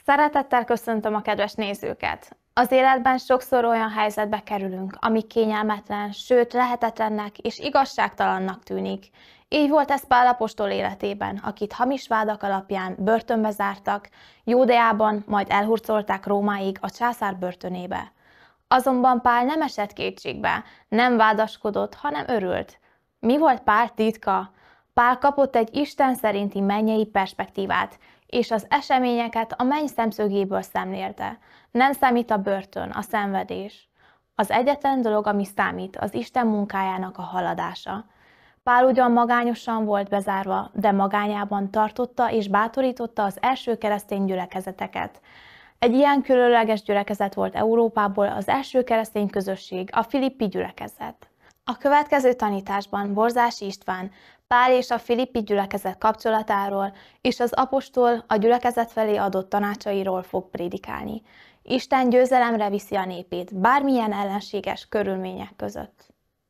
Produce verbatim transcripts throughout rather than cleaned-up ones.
Szeretettel köszöntöm a kedves nézőket! Az életben sokszor olyan helyzetbe kerülünk, ami kényelmetlen, sőt lehetetlennek és igazságtalannak tűnik. Így volt ez Pál apostol életében, akit hamis vádak alapján börtönbe zártak, Júdeában, majd elhurcolták Rómáig a császár börtönébe. Azonban Pál nem esett kétségbe, nem vádaskodott, hanem örült. Mi volt Pál titka? Pál kapott egy Isten szerinti mennyei perspektívát, és az eseményeket a menny szemszögéből szemlélte. Nem számít a börtön, a szenvedés. Az egyetlen dolog, ami számít, az Isten munkájának a haladása. Pál ugyan magányosan volt bezárva, de magányában tartotta és bátorította az első keresztény gyülekezeteket. Egy ilyen különleges gyülekezet volt Európából az első keresztény közösség, a filippi gyülekezet. A következő tanításban Borzási István Pál és a filippi gyülekezet kapcsolatáról és az apostol a gyülekezet felé adott tanácsairól fog prédikálni. Isten győzelemre viszi a népét, bármilyen ellenséges körülmények között.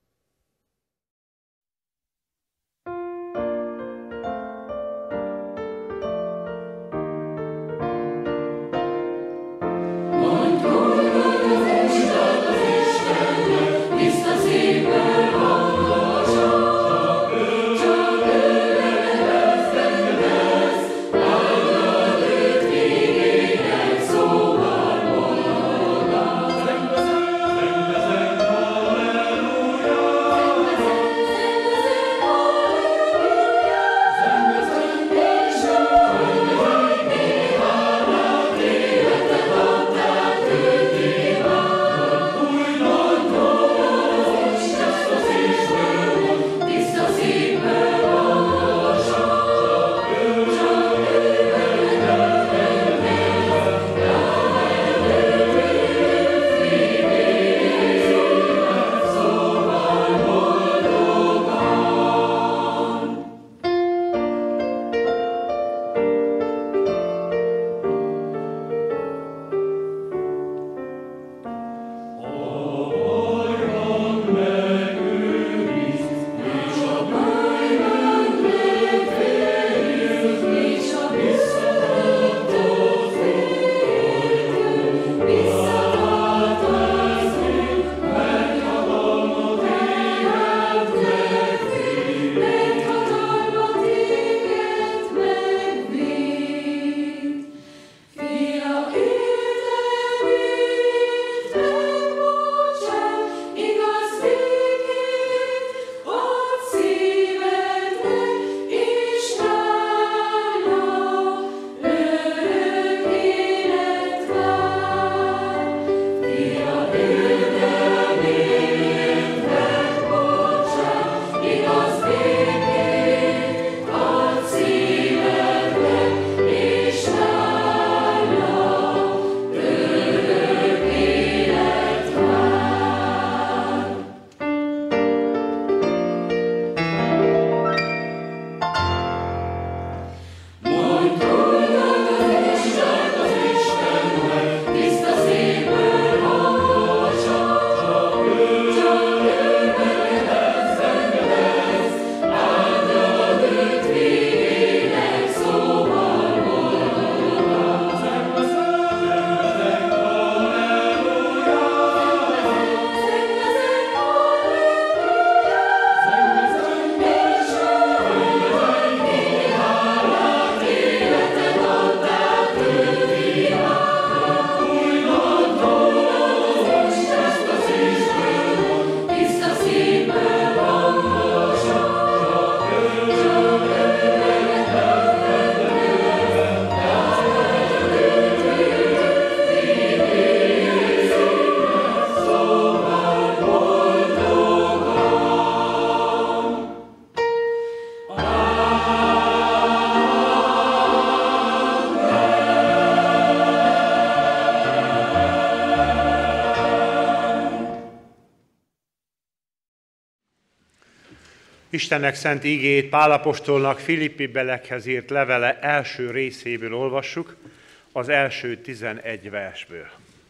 Istennek szent igéjét Pál apostolnak filippi belekhez írt levele első részéből olvassuk, az első tizenegy versből.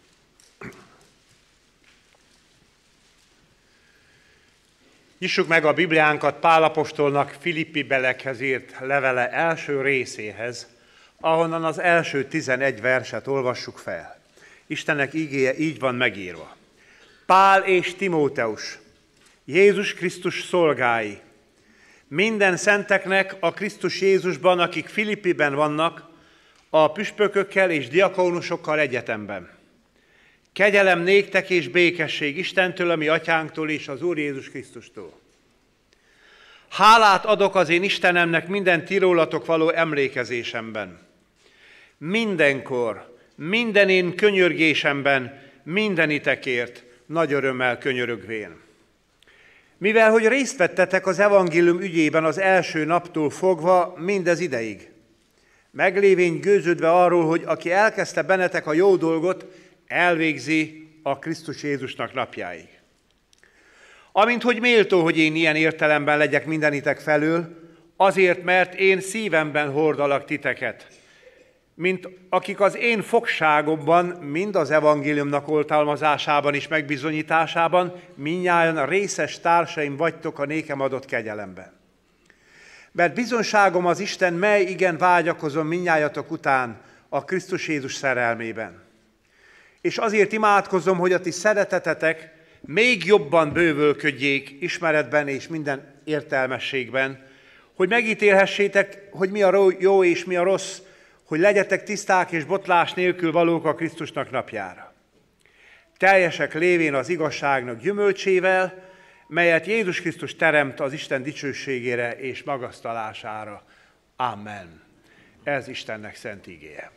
Nyissuk meg a Bibliánkat Pál apostolnak filippi belekhez írt levele első részéhez, ahonnan az első tizenegy verset olvassuk fel. Istennek ígéje így van megírva. Pál és Timóteus, Jézus Krisztus szolgái, minden szenteknek a Krisztus Jézusban, akik Filippiben vannak, a püspökökkel és diakónusokkal egyetemben. Kegyelem néktek és békesség Istentől, a mi atyánktól és az Úr Jézus Krisztustól. Hálát adok az én Istenemnek minden ti rólatok való emlékezésemben. Mindenkor, minden én könyörgésemben, mindenitekért nagy örömmel könyörögvén. Mivel, hogy részt vettetek az evangélium ügyében az első naptól fogva mindez ideig, meglévén gőződve arról, hogy aki elkezdte bennetek a jó dolgot, elvégzi a Krisztus Jézusnak napjáig. Amint hogy méltó, hogy én ilyen értelemben legyek mindenitek felől, azért, mert én szívemben hordalak titeket, mint akik az én fogságomban, mind az evangéliumnak oltalmazásában és megbizonyításában, mindnyájan részes társaim vagytok a nékem adott kegyelemben. Mert bizonságom az Isten, mely igen vágyakozom mindnyájatok után a Krisztus Jézus szerelmében. És azért imádkozom, hogy a ti szeretetetek még jobban bővölködjék ismeretben és minden értelmességben, hogy megítélhessétek, hogy mi a jó és mi a rossz, hogy legyetek tiszták és botlás nélkül valók a Krisztusnak napjára. Teljesek lévén az igazságnak gyümölcsével, melyet Jézus Krisztus teremt az Isten dicsőségére és magasztalására. Amen. Ez Istennek szent ígéje.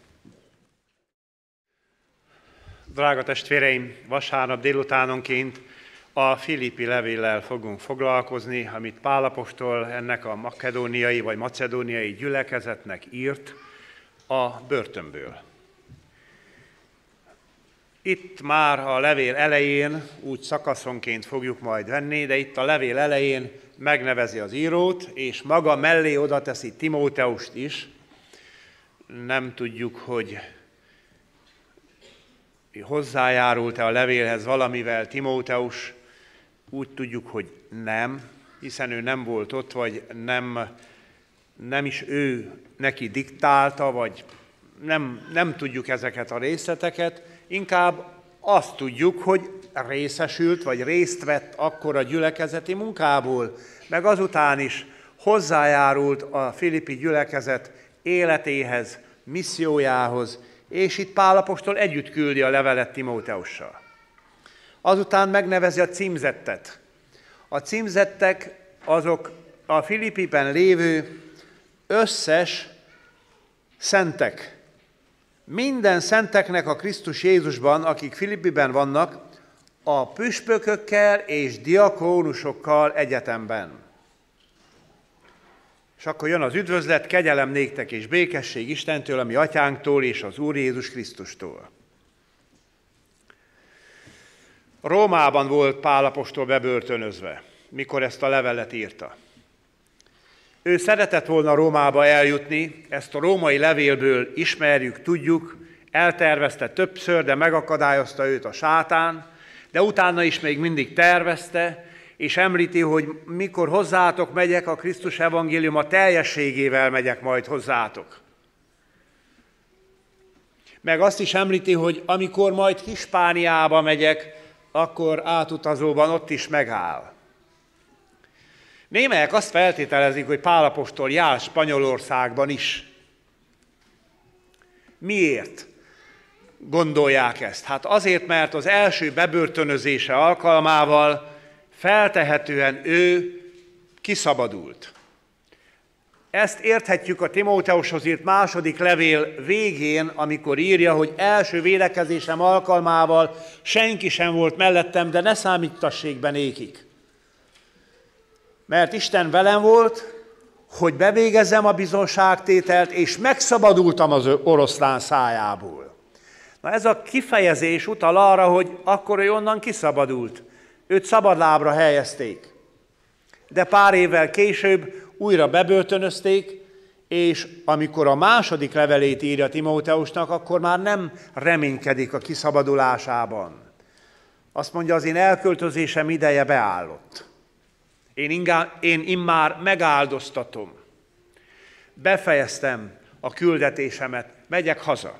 Drága testvéreim, vasárnap délutánonként a Filippi levéllel fogunk foglalkozni, amit Pál apostol ennek a makedóniai vagy macedóniai gyülekezetnek írt a börtönből. Itt már a levél elején, úgy szakaszonként fogjuk majd venni, de itt a levél elején megnevezi az írót, és maga mellé oda teszi Timóteust is. Nem tudjuk, hogy hozzájárult-e a levélhez valamivel Timóteus, úgy tudjuk, hogy nem, hiszen ő nem volt ott, vagy nem, nem is ő neki diktálta, vagy nem, nem tudjuk ezeket a részleteket, inkább azt tudjuk, hogy részesült, vagy részt vett akkor a gyülekezeti munkából, meg azután is hozzájárult a filippi gyülekezet életéhez, missziójához, és itt Pál apostol együtt küldi a levelet Timóteussal. Azután megnevezi a címzettet. A címzettek azok a Filippiben lévő összes szentek. Minden szenteknek a Krisztus Jézusban, akik Filippiben vannak, a püspökökkel és diakónusokkal egyetemben. És akkor jön az üdvözlet, kegyelem néktek és békesség Istentől, a mi atyánktól és az Úr Jézus Krisztustól. Rómában volt Pál apostol bebörtönözve, mikor ezt a levelet írta. Ő szeretett volna Rómába eljutni, ezt a római levélből ismerjük, tudjuk, eltervezte többször, de megakadályozta őt a sátán, de utána is még mindig tervezte, és említi, hogy mikor hozzátok megyek, a Krisztus evangéliuma teljességével megyek majd hozzátok. Meg azt is említi, hogy amikor majd Hispániába megyek, akkor átutazóban ott is megáll. Némelyek azt feltételezik, hogy Pál apostol jár Spanyolországban is. Miért gondolják ezt? Hát azért, mert az első bebörtönözése alkalmával feltehetően ő kiszabadult. Ezt érthetjük a Timóteushoz írt második levél végén, amikor írja, hogy első védekezésem alkalmával senki sem volt mellettem, de ne számítassék be nékik. Mert Isten velem volt, hogy bevégezzem a bizonságtételt, és megszabadultam az oroszlán szájából. Na ez a kifejezés utal arra, hogy akkor ő onnan kiszabadult. Őt szabadlábra helyezték. De pár évvel később újra bebörtönözték, és amikor a második levelét írja Timóteusnak, akkor már nem reménykedik a kiszabadulásában. Azt mondja, az én elköltözésem ideje beállott. Én, ingá, én immár megáldoztatom. Befejeztem a küldetésemet, megyek haza.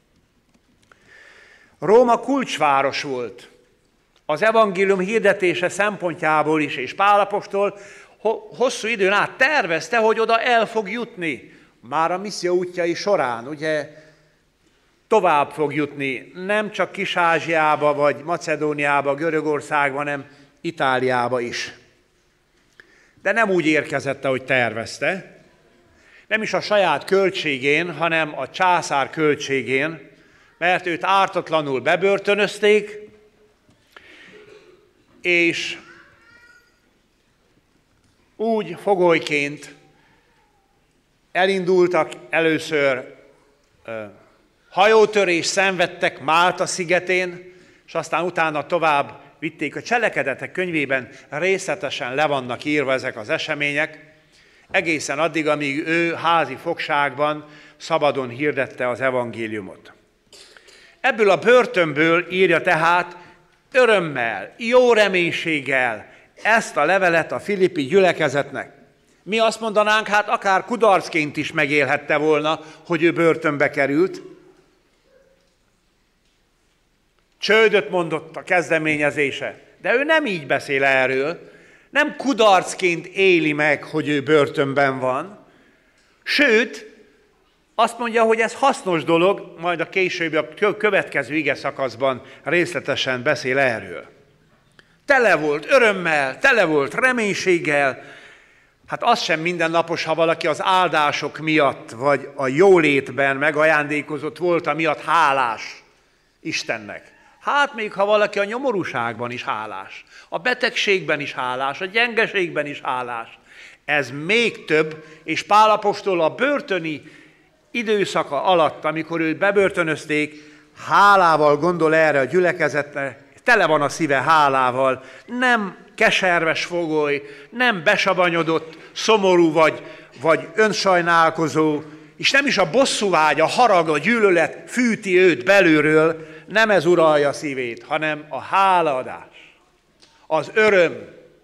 Róma kulcsváros volt az evangélium hirdetése szempontjából is, és Pál apostol hosszú időn át tervezte, hogy oda el fog jutni. Már a misszió útjai során, ugye, tovább fog jutni, nem csak Kis-Ázsiába, vagy Macedóniába, Görögországba, hanem Itáliába is. De nem úgy érkezett, ahogy tervezte, nem is a saját költségén, hanem a császár költségén, mert őt ártatlanul bebörtönözték, és úgy fogolyként elindultak, először ö, hajótörés szenvedtek Málta szigetén, és aztán utána tovább vitték. A Cselekedetek könyvében részletesen le vannak írva ezek az események, egészen addig, amíg ő házi fogságban szabadon hirdette az evangéliumot. Ebből a börtönből írja tehát örömmel, jó reménységgel ezt a levelet a filippi gyülekezetnek. Mi azt mondanánk, hát akár kudarcként is megélhette volna, hogy ő börtönbe került. Csődöt mondott a kezdeményezése, de ő nem így beszél erről. Nem kudarcként éli meg, hogy ő börtönben van. Sőt, azt mondja, hogy ez hasznos dolog, majd a későbbi, a következő ige szakaszban részletesen beszél erről. Tele volt örömmel, tele volt reménységgel. Hát az sem mindennapos, ha valaki az áldások miatt, vagy a jólétben megajándékozott volt, miatt hálás Istennek. Hát még ha valaki a nyomorúságban is hálás, a betegségben is hálás, a gyengeségben is hálás. Ez még több, és Pál apostol a börtöni időszaka alatt, amikor őt bebörtönözték, hálával gondol erre a gyülekezetre, tele van a szíve hálával, nem keserves fogoly, nem besabanyodott, szomorú vagy, vagy önsajnálkozó, és nem is a bosszúvágy, a harag, a gyűlölet fűti őt belülről, nem ez uralja a szívét, hanem a hálaadás, az öröm.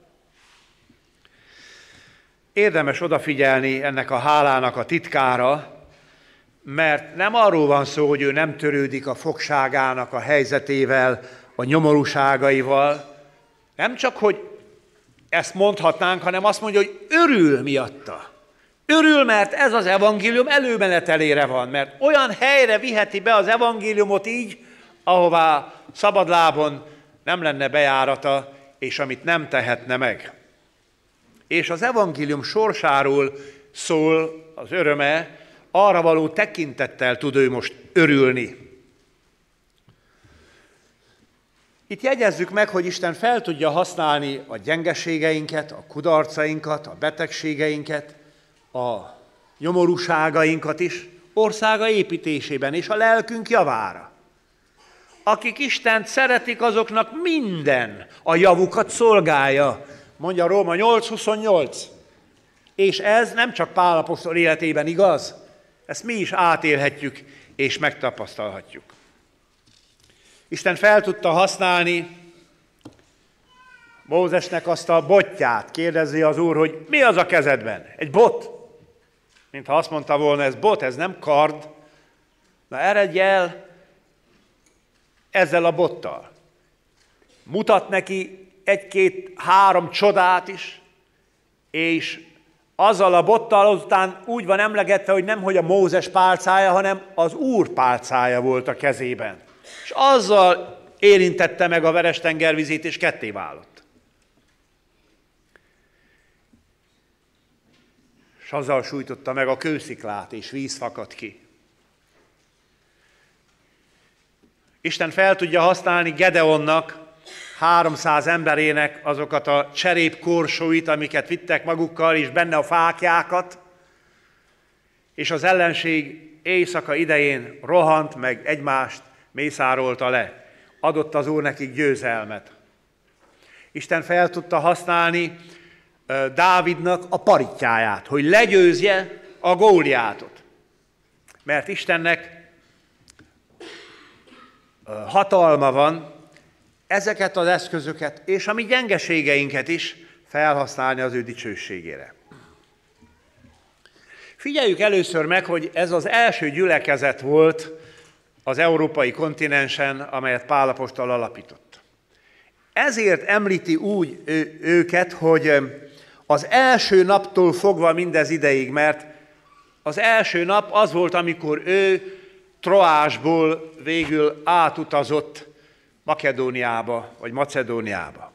Érdemes odafigyelni ennek a hálának a titkára, mert nem arról van szó, hogy ő nem törődik a fogságának a helyzetével, a nyomorúságaival, nem csak, hogy ezt mondhatnánk, hanem azt mondja, hogy örül miatta. Örül, mert ez az evangélium előmenetelére van, mert olyan helyre viheti be az evangéliumot így, ahová szabadlábon nem lenne bejárata, és amit nem tehetne meg. És az evangélium sorsáról szól az öröme, arra való tekintettel tud ő most örülni. Itt jegyezzük meg, hogy Isten fel tudja használni a gyengeségeinket, a kudarcainkat, a betegségeinket, a nyomorúságainkat is országa építésében és a lelkünk javára. Akik Istent szeretik, azoknak minden a javukat szolgálja, mondja Róma nyolc huszonnyolc. És ez nem csak Pál apostol életében igaz, ezt mi is átélhetjük és megtapasztalhatjuk. Isten fel tudta használni Mózesnek azt a botját. Kérdezi az Úr, hogy mi az a kezedben? Egy bot. Mintha azt mondta volna, ez bot, ez nem kard. Na eredj el ezzel a bottal. Mutat neki egy-két-három csodát is, és azzal a bottal azután úgy van emlegetve, hogy nem hogy a Mózes pálcája, hanem az Úr pálcája volt a kezében. És azzal érintette meg a Veres-tenger vizét, és ketté válott. És azzal sújtotta meg a kősziklát, és víz fakadt ki. Isten fel tudja használni Gedeonnak, háromszáz emberének azokat a cserépkorsóit, amiket vittek magukkal, és benne a fáklyákat, és az ellenség éjszaka idején rohant, meg egymást mészárolta le. Adott az Úr nekik győzelmet. Isten fel tudta használni Dávidnak a parittyáját, hogy legyőzje a Góliátot. Mert Istennek hatalma van ezeket az eszközöket, és a mi gyengeségeinket is felhasználni az ő dicsőségére. Figyeljük először meg, hogy ez az első gyülekezet volt az európai kontinensen, amelyet Pál apostol alapított. Ezért említi úgy ő, őket, hogy az első naptól fogva mindez ideig, mert az első nap az volt, amikor ő Troásból végül átutazott Makedóniába, vagy Macedóniába.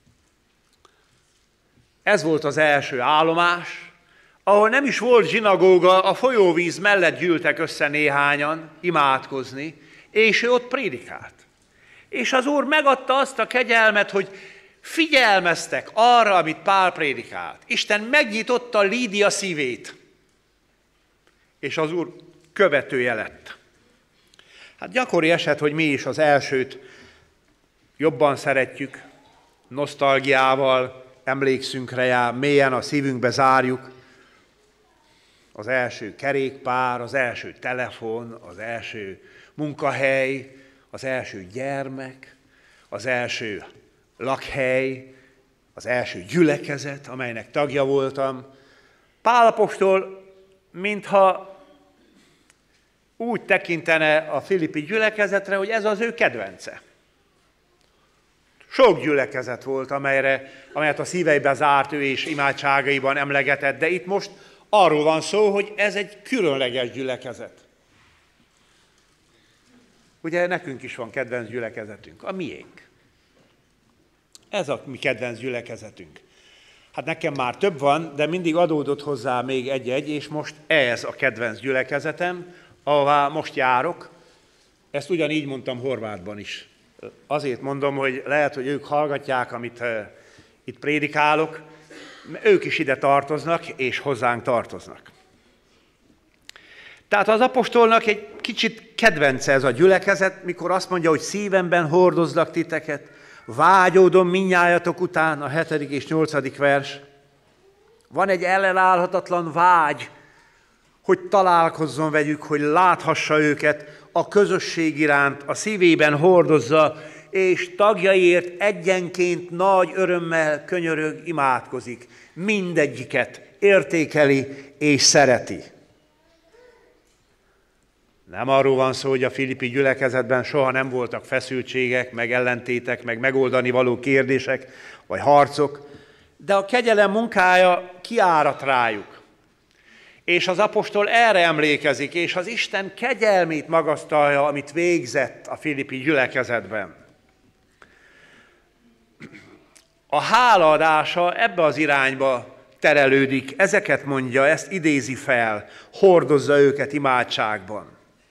Ez volt az első állomás, ahol nem is volt zsinagóga, a folyóvíz mellett gyűltek össze néhányan imádkozni, és ő ott prédikált. És az Úr megadta azt a kegyelmet, hogy figyelmeztek arra, amit Pál prédikált. Isten megnyitotta Lídia szívét, és az Úr követője lett. Hát gyakori eset, hogy mi is az elsőt jobban szeretjük, nosztalgiával emlékszünk rá, mélyen a szívünkbe zárjuk. Az első kerékpár, az első telefon, az első munkahely, az első gyermek, az első lakhely, az első gyülekezet, amelynek tagja voltam. Pál apostol, mintha úgy tekintene a filippi gyülekezetre, hogy ez az ő kedvence. Sok gyülekezet volt, amelyre, amelyet a szíveibe zárt ő és imádságaiban emlegetett, de itt most arról van szó, hogy ez egy különleges gyülekezet. Ugye nekünk is van kedvenc gyülekezetünk, a miénk. Ez a mi kedvenc gyülekezetünk. Hát nekem már több van, de mindig adódott hozzá még egy-egy, és most ez a kedvenc gyülekezetem, ahová most járok. Ezt ugyanígy mondtam Horvátban is. Azért mondom, hogy lehet, hogy ők hallgatják, amit uh, itt prédikálok, ők is ide tartoznak, és hozzánk tartoznak. Tehát az apostolnak egy kicsit kedvence ez a gyülekezet, mikor azt mondja, hogy szívemben hordozlak titeket, vágyódom mindnyájatok után, a hetedik és nyolcadik vers. Van egy ellenállhatatlan vágy, hogy találkozzon velük, hogy láthassa őket, a közösség iránt, a szívében hordozza, és tagjaiért egyenként nagy örömmel könyörög, imádkozik. Mindegyiket értékeli és szereti. Nem arról van szó, hogy a filippi gyülekezetben soha nem voltak feszültségek, meg ellentétek, meg megoldani való kérdések, vagy harcok, de a kegyelem munkája kiárat rájuk. És az apostol erre emlékezik, és az Isten kegyelmét magasztalja, amit végzett a filippi gyülekezetben. A hálaadása ebbe az irányba terelődik, ezeket mondja, ezt idézi fel, hordozza őket imádságban.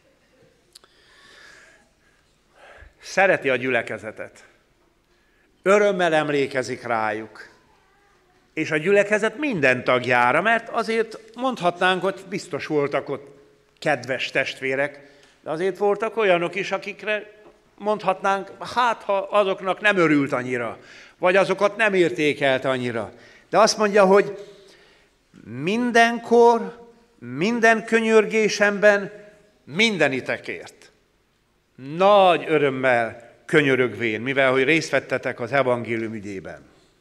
Szereti a gyülekezetet, örömmel emlékezik rájuk, és a gyülekezet minden tagjára, mert azért mondhatnánk, hogy biztos voltak ott kedves testvérek, de azért voltak olyanok is, akikre mondhatnánk, hát ha azoknak nem örült annyira, vagy azokat nem értékelt annyira. De azt mondja, hogy mindenkor, minden könyörgésemben mindenitekért. Nagy örömmel könyörögvén, mivel hogy részt vettetek az evangélium ügyében.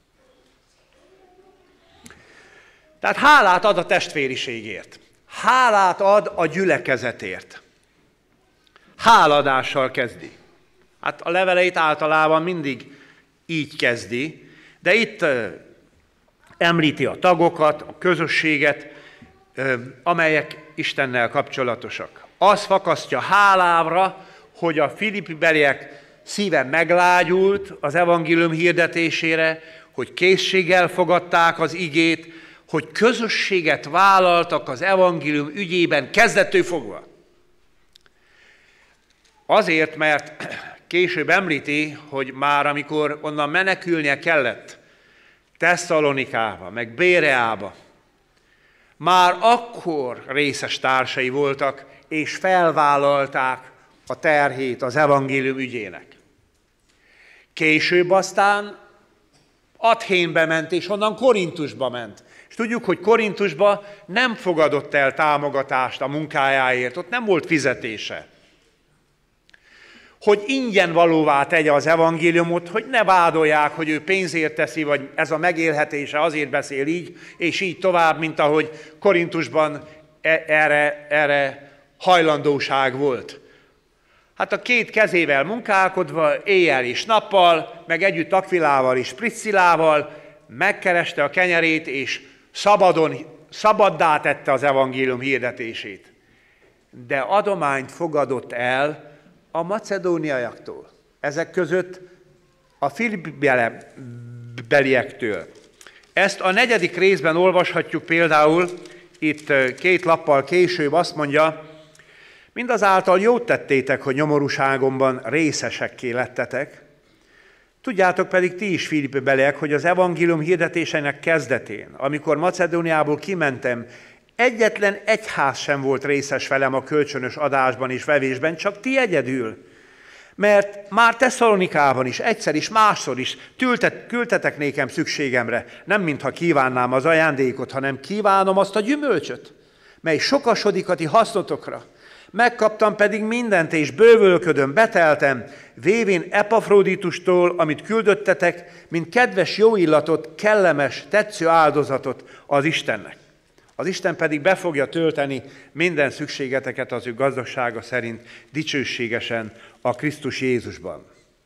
Tehát hálát ad a testvériségért. Hálát ad a gyülekezetért. Háladással kezdi. Hát a leveleit általában mindig így kezdi, de itt említi a tagokat, a közösséget, amelyek Istennel kapcsolatosak. Az fakasztja hálávra, hogy a filippi beliek szíve meglágyult az evangélium hirdetésére, hogy készséggel fogadták az igét, hogy közösséget vállaltak az evangélium ügyében kezdettől fogva. Azért, mert később említi, hogy már amikor onnan menekülnie kellett, Tesszalonikába, meg Béreába, már akkor részes társai voltak, és felvállalták a terhét az evangélium ügyének. Később aztán Athénbe ment, és onnan Korintusba ment. És tudjuk, hogy Korintusba nem fogadott el támogatást a munkájáért, ott nem volt fizetése. Hogy ingyen valóvá tegye az evangéliumot, hogy ne vádolják, hogy ő pénzért teszi, vagy ez a megélhetése azért beszél így, és így tovább, mint ahogy Korintusban erre, erre hajlandóság volt. Hát a két kezével munkálkodva, éjjel és nappal, meg együtt Akvilával és Priscillával megkereste a kenyerét, és szabadon, szabaddá tette az evangélium hirdetését. De adományt fogadott el a macedóniaiaktól. Ezek között a Filippi-beliektől. Ezt a negyedik részben olvashatjuk például, itt két lappal később azt mondja, mindazáltal jót tettétek, hogy nyomorúságomban részesekké lettetek. Tudjátok pedig ti is, Filippi-beliek, hogy az evangélium hirdetésének kezdetén, amikor Macedóniából kimentem, egyetlen egyház sem volt részes velem a kölcsönös adásban és vevésben, csak ti egyedül. Mert már Tesszalonikában is, egyszer is, másszor is tültet, küldtetek nékem szükségemre, nem mintha kívánnám az ajándékot, hanem kívánom azt a gyümölcsöt, mely sokasodik a ti hasznotokra. Megkaptam pedig mindent, és bővölködöm, beteltem, vévén Epafroditustól, amit küldöttetek, mint kedves jó illatot, kellemes, tetsző áldozatot az Istennek. Az Isten pedig be fogja tölteni minden szükségeteket az ő gazdagsága szerint dicsőségesen a Krisztus Jézusban.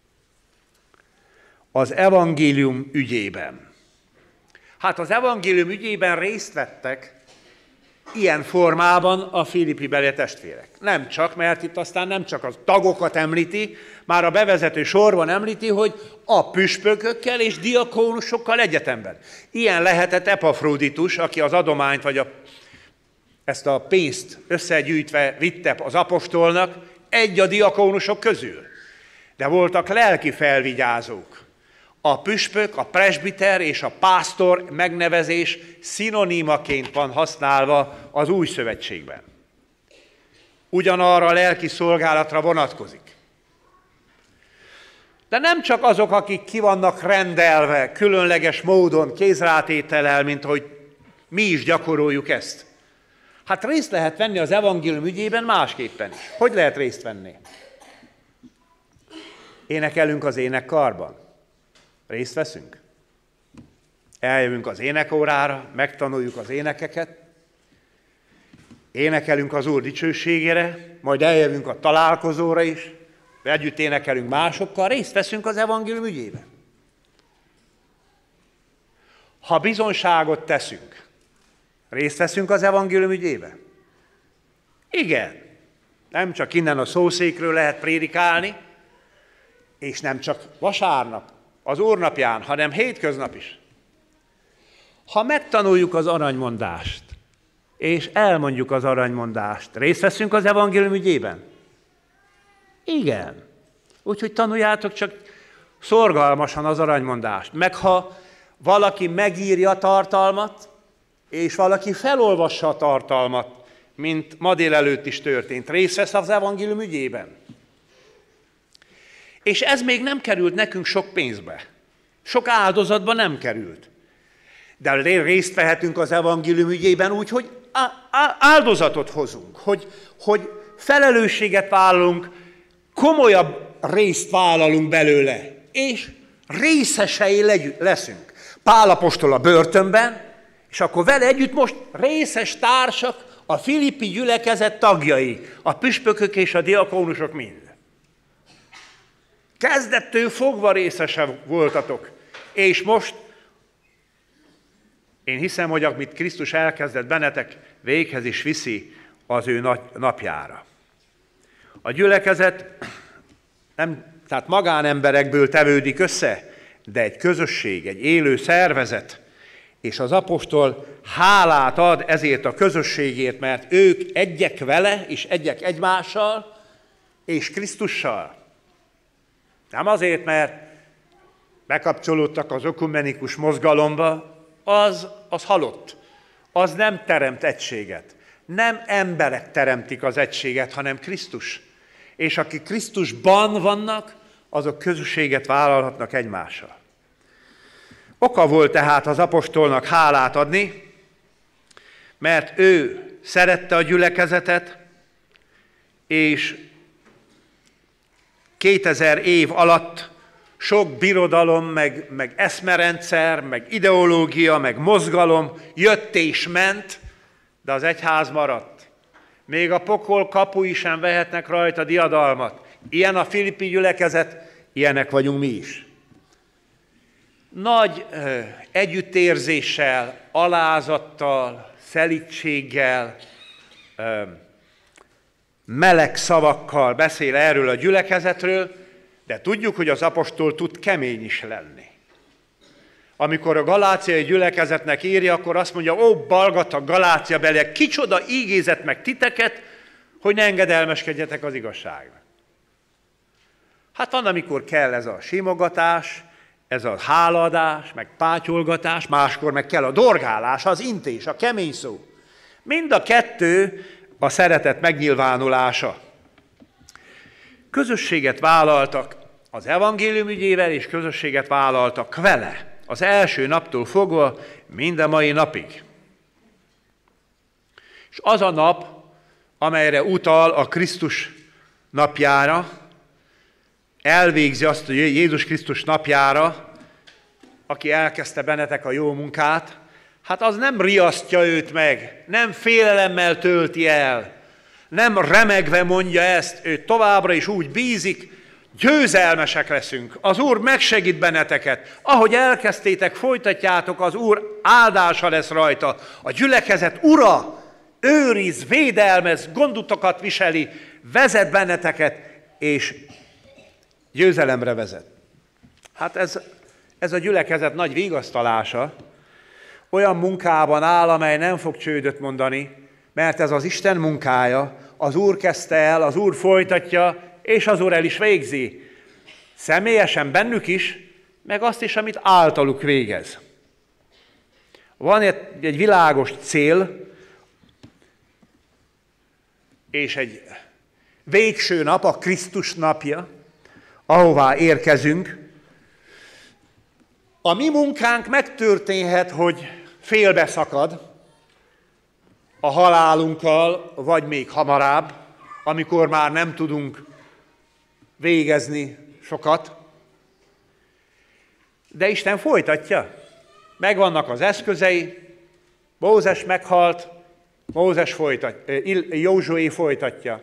Az evangélium ügyében. Hát az evangélium ügyében részt vettek ilyen formában a filippi-beli testvérek. Nem csak, mert itt aztán nem csak a tagokat említi, már a bevezető sorban említi, hogy a püspökökkel és diakónusokkal egyetemben. Ilyen lehetett Epafroditus, aki az adományt, vagy a, ezt a pénzt összegyűjtve vitte az apostolnak, egy a diakónusok közül. De voltak lelki felvigyázók. A püspök, a presbiter és a pásztor megnevezés szinonimaként van használva az új szövetségben. Ugyanarra a lelki szolgálatra vonatkozik. De nem csak azok, akik ki vannak rendelve különleges módon, kézrátétellel, mint hogy mi is gyakoroljuk ezt. Hát részt lehet venni az evangélium ügyében másképpen is. Hogy lehet részt venni? Énekelünk az énekkarban. Részt veszünk? Eljövünk az énekórára, megtanuljuk az énekeket, énekelünk az Úr dicsőségére, majd eljövünk a találkozóra is, együtt énekelünk másokkal, részt veszünk az evangélium ügyében. Ha bizonságot teszünk, részt veszünk az evangélium ügyében? Igen. Nem csak innen a szószékről lehet prédikálni, és nem csak vasárnap, az Úrnapján, hanem hétköznap is. Ha megtanuljuk az aranymondást, és elmondjuk az aranymondást, részt veszünk az evangélium ügyében? Igen. Úgyhogy tanuljátok csak szorgalmasan az aranymondást. Meg ha valaki megírja a tartalmat, és valaki felolvassa a tartalmat, mint ma délelőtt is történt, részt vesz az evangélium ügyében. És ez még nem került nekünk sok pénzbe. Sok áldozatba nem került. De részt vehetünk az evangélium ügyében úgy, hogy áldozatot hozunk, hogy, hogy felelősséget vállalunk, komolyabb részt vállalunk belőle, és részesei leszünk. Pál apostol a börtönben, és akkor vele együtt most részes társak, a filippi gyülekezet tagjai, a püspökök és a diakónusok mind. Kezdettől fogva részese voltatok, és most én hiszem, hogy amit Krisztus elkezdett bennetek, véghez is viszi az ő napjára. A gyülekezet nem, tehát magánemberekből tevődik össze, de egy közösség, egy élő szervezet, és az apostol hálát ad ezért a közösségért, mert ők egyek vele, és egyek egymással, és Krisztussal. Nem azért, mert bekapcsolódtak az ökumenikus mozgalomba, az, az halott. Az nem teremt egységet. Nem emberek teremtik az egységet, hanem Krisztus. És akik Krisztusban vannak, azok közösséget vállalhatnak egymással. Oka volt tehát az apostolnak hálát adni, mert ő szerette a gyülekezetet, és kétezer év alatt sok birodalom, meg, meg eszmerendszer, meg ideológia, meg mozgalom jött és ment, de az egyház maradt. Még a pokol kapui sem vehetnek rajta diadalmat. Ilyen a filippi gyülekezet, ilyenek vagyunk mi is. Nagy ö, együttérzéssel, alázattal, szelídséggel, ö, meleg szavakkal beszél erről a gyülekezetről, de tudjuk, hogy az apostol tud kemény is lenni. Amikor a galáciai gyülekezetnek írja, akkor azt mondja, ó, balgata Galácia beliek, kicsoda ígézett meg titeket, hogy ne engedelmeskedjetek az igazságnak. Hát van, amikor kell ez a simogatás, ez a hálaadás, meg pátyolgatás, máskor meg kell a dorgálás, az intés, a kemény szó. Mind a kettő a szeretet megnyilvánulása. Közösséget vállaltak az evangélium ügyével, és közösséget vállaltak vele. Az első naptól fogva mind a mai napig. És az a nap, amelyre utal a Krisztus napjára, elvégzi azt, hogy Jézus Krisztus napjára, aki elkezdte bennetek a jó munkát, hát az nem riasztja őt meg, nem félelemmel tölti el, nem remegve mondja ezt, ő továbbra is úgy bízik, győzelmesek leszünk, az Úr megsegít benneteket, ahogy elkezdtétek, folytatjátok, az Úr áldása lesz rajta, a gyülekezet ura őriz, védelmez, gondotokat viseli, vezet benneteket, és győzelemre vezet. Hát ez, ez a gyülekezet nagy vigasztalása, olyan munkában áll, amely nem fog csődöt mondani, mert ez az Isten munkája, az Úr kezdte el, az Úr folytatja, és az Úr el is végzi. Személyesen bennük is, meg azt is, amit általuk végez. Van egy, egy világos cél, és egy végső nap, a Krisztus napja, ahová érkezünk. A mi munkánk megtörténhet, hogy félbeszakad a halálunkkal, vagy még hamarabb, amikor már nem tudunk végezni sokat. De Isten folytatja. Megvannak az eszközei, Mózes meghalt, Mózes folytatja, Józsué folytatja.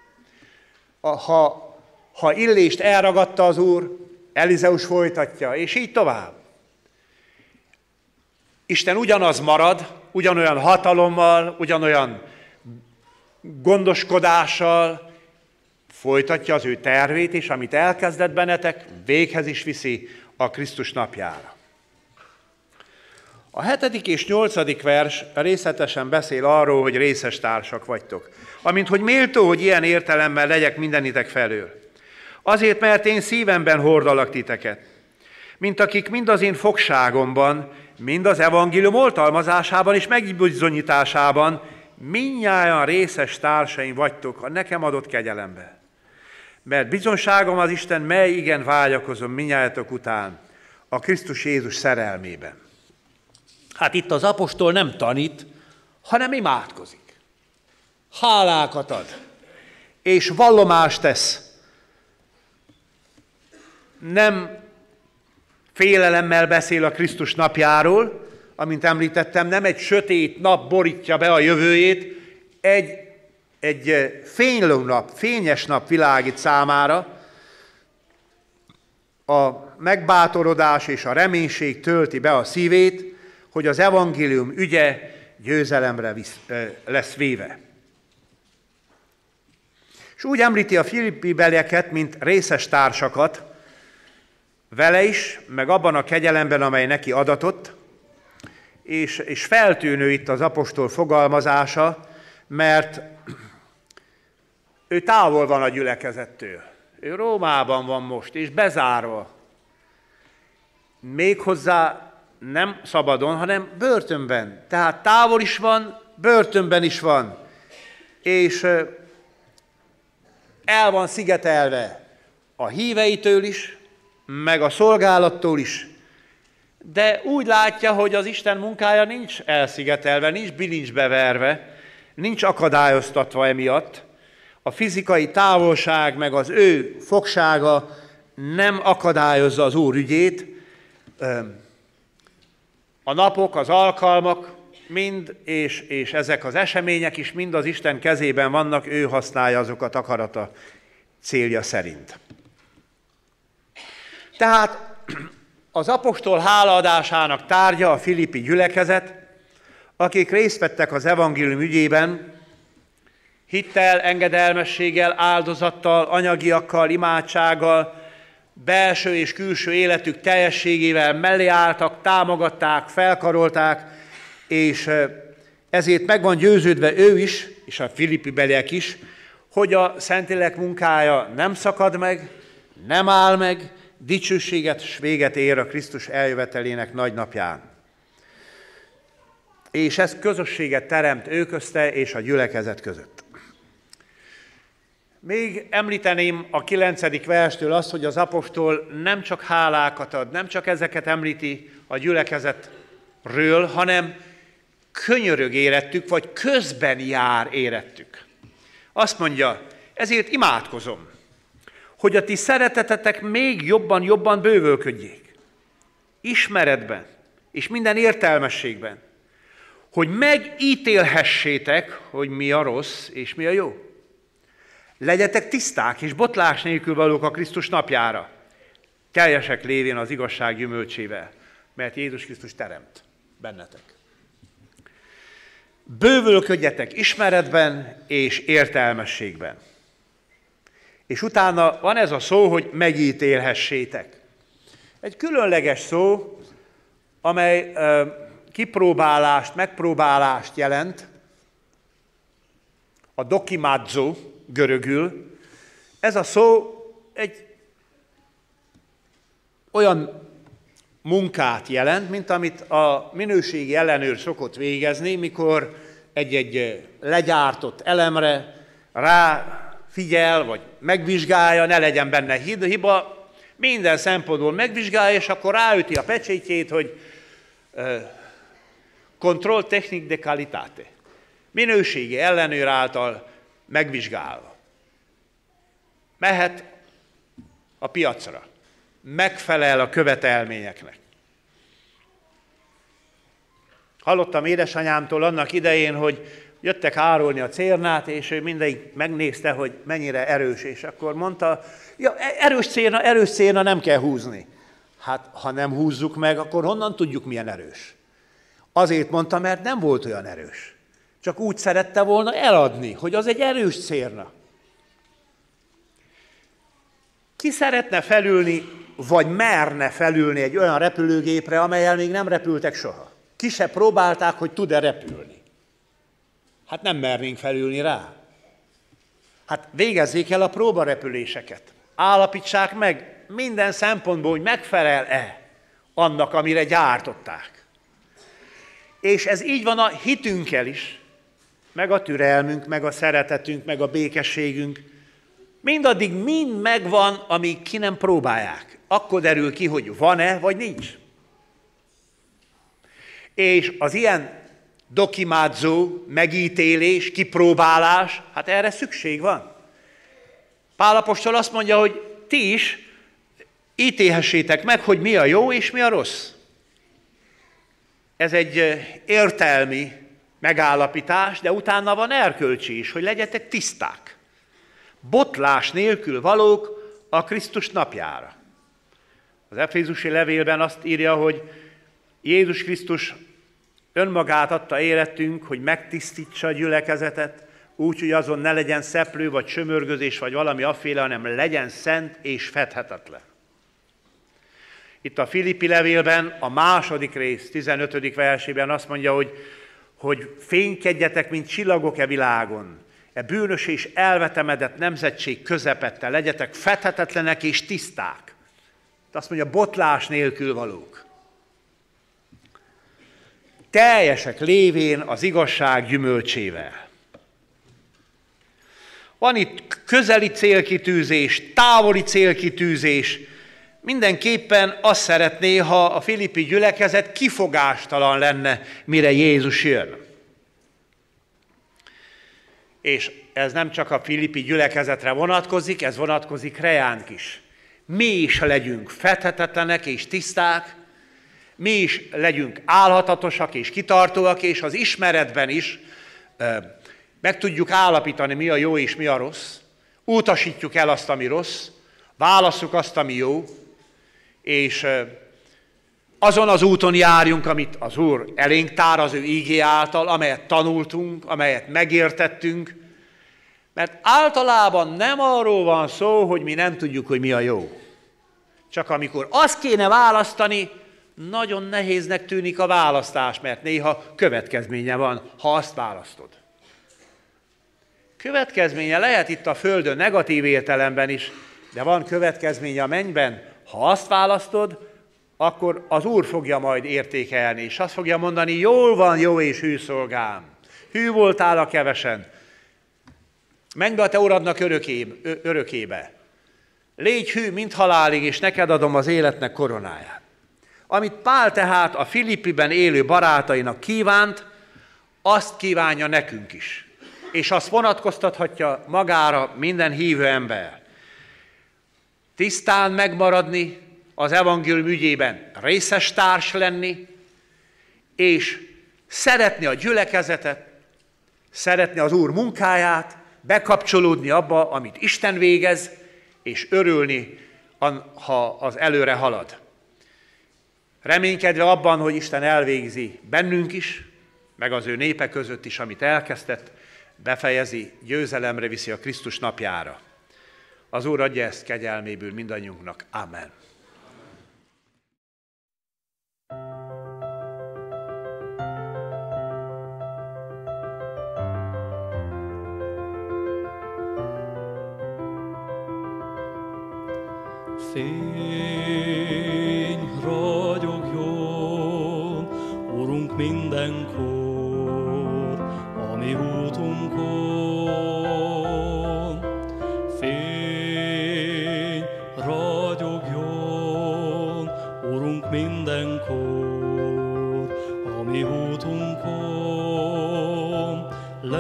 Ha, ha Illést elragadta az Úr, Elizeus folytatja, és így tovább. Isten ugyanaz marad, ugyanolyan hatalommal, ugyanolyan gondoskodással folytatja az ő tervét, és amit elkezdett bennetek, véghez is viszi a Krisztus napjára. A hetedik és nyolcadik vers részletesen beszél arról, hogy részes társak vagytok. Amint hogy méltó, hogy ilyen értelemmel legyek mindenitek felől. Azért, mert én szívemben hordalak titeket, mint akik mind az én fogságomban, mind az evangélium oltalmazásában és megbizonyításában mindnyájan részes társaim vagytok a nekem adott kegyelemben. Mert bizonságom az Isten, mely igen vágyakozom mindnyájatok után a Krisztus Jézus szerelmében. Hát itt az apostol nem tanít, hanem imádkozik. Hálákat ad, és vallomást tesz. Nem félelemmel beszél a Krisztus napjáról, amint említettem, nem egy sötét nap borítja be a jövőjét, egy, egy fénylő nap, fényes nap világít számára. A megbátorodás és a reménység tölti be a szívét, hogy az evangélium ügye győzelemre visz, lesz véve. És úgy említi a filippi belieket, mint részes társakat, vele is, meg abban a kegyelemben, amely neki adatott, és, és feltűnő itt az apostol fogalmazása, mert ő távol van a gyülekezettől. Ő Rómában van most, és bezárva. Méghozzá nem szabadon, hanem börtönben. Tehát távol is van, börtönben is van. És el van szigetelve a híveitől is, meg a szolgálattól is. De úgy látja, hogy az Isten munkája nincs elszigetelve, nincs bilincsbe verve, nincs akadályoztatva emiatt. A fizikai távolság, meg az ő fogsága nem akadályozza az Úr ügyét. A napok, az alkalmak mind, és, és ezek az események is mind az Isten kezében vannak, ő használja azokat akarata célja szerint. Tehát az apostol hálaadásának tárgya a filippi gyülekezet, akik részt vettek az evangélium ügyében, hittel, engedelmességgel, áldozattal, anyagiakkal, imádsággal, belső és külső életük teljességével mellé álltak, támogatták, felkarolták, és ezért meg van győződve ő is, és a filippi beliek is, hogy a Szentlélek munkája nem szakad meg, nem áll meg, dicsőséget és véget ér a Krisztus eljövetelének nagy napján. És ez közösséget teremt ő közte és a gyülekezet között. Még említeném a kilencedik verstől azt, hogy az apostol nem csak hálákat ad, nem csak ezeket említi a gyülekezetről, hanem könyörög érettük, vagy közben jár érettük. Azt mondja, ezért imádkozom, hogy a ti szeretetetek még jobban-jobban bővölködjék, ismeretben és minden értelmességben, hogy megítélhessétek, hogy mi a rossz és mi a jó. Legyetek tiszták és botlás nélkül valók a Krisztus napjára, teljesek lévén az igazság gyümölcsével, mert Jézus Krisztus teremt bennetek. Bővölködjetek ismeretben és értelmességben. És utána van ez a szó, hogy megítélhessétek. Egy különleges szó, amely uh, kipróbálást, megpróbálást jelent, a dokimádzo görögül. Ez a szó egy olyan munkát jelent, mint amit a minőségi ellenőr szokott végezni, mikor egy-egy legyártott elemre rá figyel, vagy megvizsgálja, ne legyen benne hiba, minden szempontból megvizsgálja, és akkor ráüti a pecsétjét, hogy uh, Control Technique de Qualitate. Minőségi ellenőr által megvizsgálva. Mehet a piacra. Megfelel a követelményeknek. Hallottam édesanyámtól annak idején, hogy jöttek árulni a cérnát, és ő mindig megnézte, hogy mennyire erős, és akkor mondta, ja, erős cérna, erős cérna nem kell húzni. Hát, ha nem húzzuk meg, akkor honnan tudjuk, milyen erős? Azért mondta, mert nem volt olyan erős. Csak úgy szerette volna eladni, hogy az egy erős cérna. Ki szeretne felülni, vagy merne felülni egy olyan repülőgépre, amellyel még nem repültek soha? Ki se próbálták, hogy tud-e repülni. Hát nem mernénk felülni rá. Hát végezzék el a próbarepüléseket. Állapítsák meg minden szempontból, hogy megfelel-e annak, amire gyártották. És ez így van a hitünkkel is, meg a türelmünk, meg a szeretetünk, meg a békességünk. Mindaddig mind megvan, amíg ki nem próbálják. Akkor derül ki, hogy van-e, vagy nincs. És az ilyen dokimádzó, megítélés, kipróbálás, hát erre szükség van. Pál apostol azt mondja, hogy ti is ítélhessétek meg, hogy mi a jó és mi a rossz. Ez egy értelmi megállapítás, de utána van erkölcsi is, hogy legyetek tiszták. Botlás nélkül valók a Krisztus napjára. Az Efézusi levélben azt írja, hogy Jézus Krisztus önmagát adta életünk, hogy megtisztítsa a gyülekezetet, úgy, hogy azon ne legyen szeplő, vagy sömörgözés, vagy valami afféle, hanem legyen szent és fedhetetlen. Itt a Filippi levélben, a második rész, tizenötödik versében azt mondja, hogy, hogy fénykedjetek, mint csillagok e világon, e bűnös és elvetemedett nemzetség közepette, legyetek fedhetetlenek és tiszták. Azt mondja, botlás nélkül valók. Teljesek lévén az igazság gyümölcsével. Van itt közeli célkitűzés, távoli célkitűzés. Mindenképpen azt szeretné, ha a filippi gyülekezet kifogástalan lenne, mire Jézus jön. És ez nem csak a filippi gyülekezetre vonatkozik, ez vonatkozik reánk is. Mi is legyünk fedhetetlenek és tiszták, mi is legyünk álhatatosak és kitartóak, és az ismeretben is meg tudjuk állapítani, mi a jó és mi a rossz, utasítjuk el azt, ami rossz, válasszuk azt, ami jó, és azon az úton járjunk, amit az Úr elénk tár az ő ígé által, amelyet tanultunk, amelyet megértettünk, mert általában nem arról van szó, hogy mi nem tudjuk, hogy mi a jó. Csak amikor azt kéne választani, nagyon nehéznek tűnik a választás, mert néha következménye van, ha azt választod. Következménye lehet itt a Földön negatív értelemben is, de van következménye a mennyben. Ha azt választod, akkor az Úr fogja majd értékelni, és azt fogja mondani, jól van, jó és hű szolgám. Hű voltál a kevesen. Menj be a te uradnak örökébe. Légy hű, mint halálig, és neked adom az életnek koronáját. Amit Pál tehát a Filippiben élő barátainak kívánt, azt kívánja nekünk is. És azt vonatkoztathatja magára minden hívő ember. Tisztán megmaradni, az evangélium ügyében részes társ lenni, és szeretni a gyülekezetet, szeretni az Úr munkáját, bekapcsolódni abba, amit Isten végez, és örülni, ha az előre halad. Reménykedve abban, hogy Isten elvégzi bennünk is, meg az ő népe között is, amit elkezdett, befejezi, győzelemre viszi a Krisztus napjára. Az Úr adja ezt kegyelméből mindannyiunknak. Amen. Fény ragyogjon, Urunk, mindenkor, a mi útunkon. Fény ragyogjon, Urunk, mindenkor, a mi útunkon.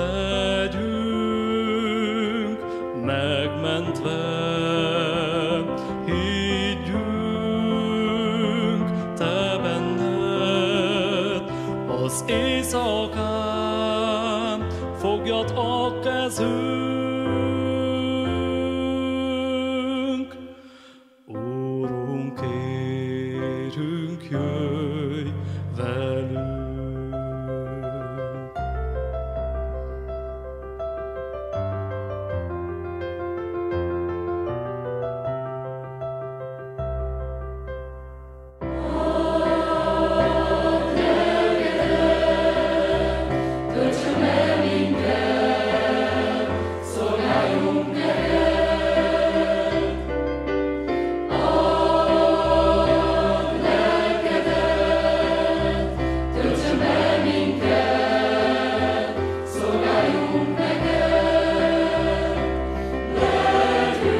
Legyünk megmentve, az éjszakán fogjad a kezünk. Úrunk, kérünk, jöjj velünk.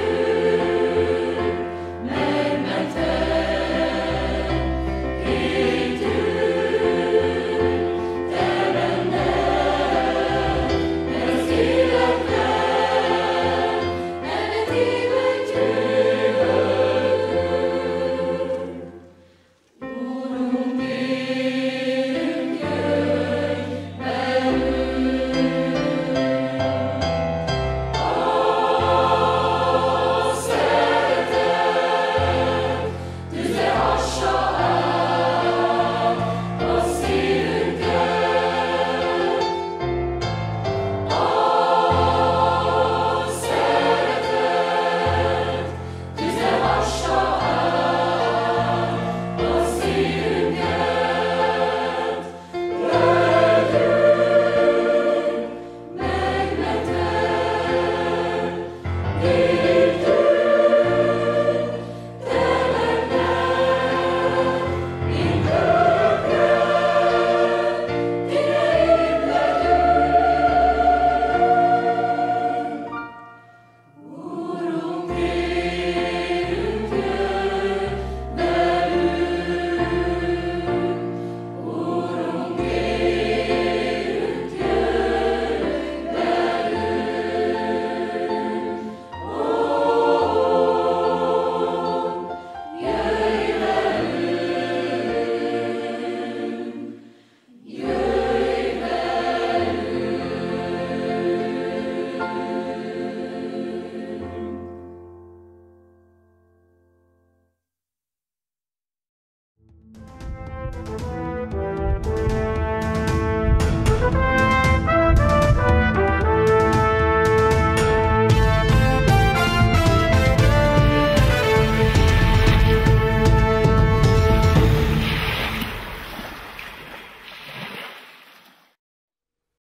Here